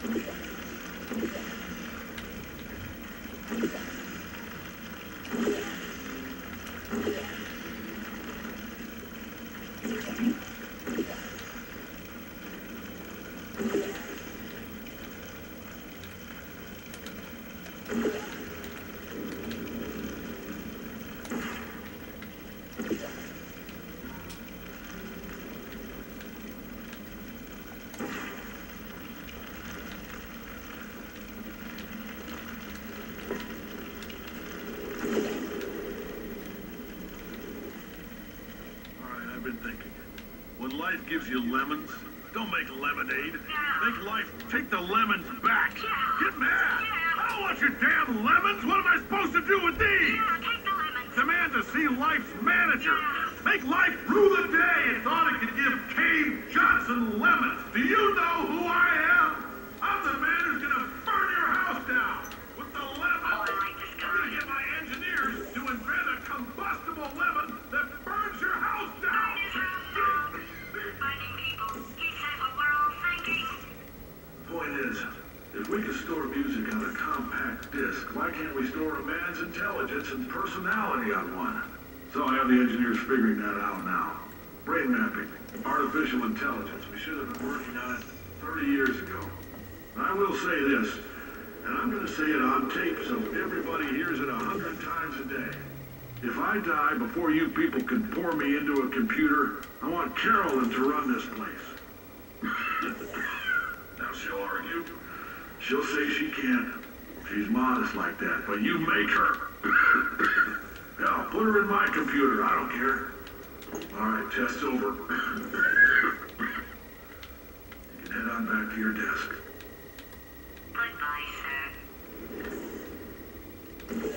Life gives you lemons. Don't make lemonade. Make life take the lemons back. Get mad. I don't want your damn lemons. What am I supposed to do with these? Take the lemons. Demand to see life's manager. Make life rue the day and thought it could give Cave Johnson lemons. Do you know who I am? I'm the man who's gonna burn your house down with the lemons. Oh, I like this guy. I'm gonna get my engineers to invent a combustible lemon that burns your house down. Finding people. He said what we're all thinking. Point is, if we can store music on a compact disc, why can't we store a man's intelligence and personality on one? So I have the engineers figuring that out now. Brain mapping, artificial intelligence. We should have been working on it 30 years ago. And I will say this, and I'm going to say it on tape so everybody hears it 100 times a day. If I die before you people can pour me into a computer, I want Carolyn to run this place. Now she'll argue. She'll say she can't. She's modest like that, but you make her. Hell, put her in my computer. I don't care. All right, test's over. You can head on back to your desk. Goodbye, sir.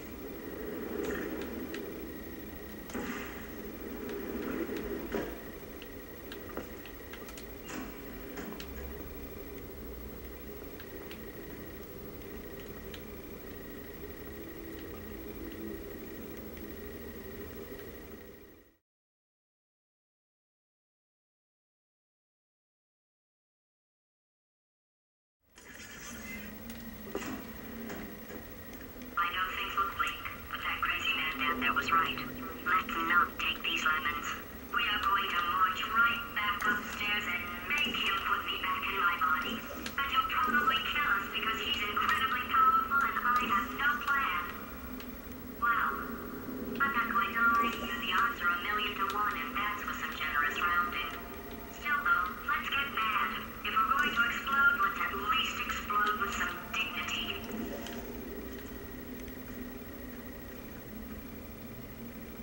There was right. Let's not take these lemons. We are going to march right back upstairs and make him put me back in my body. And he'll probably kill us because he's incredibly powerful and I have no plan. Well, I'm not going to lie to you. The odds are 1,000,000 to 1 and that's with some generous rounding. Still though, let's get mad. If we're going to explode, let's at least explode with some dignity.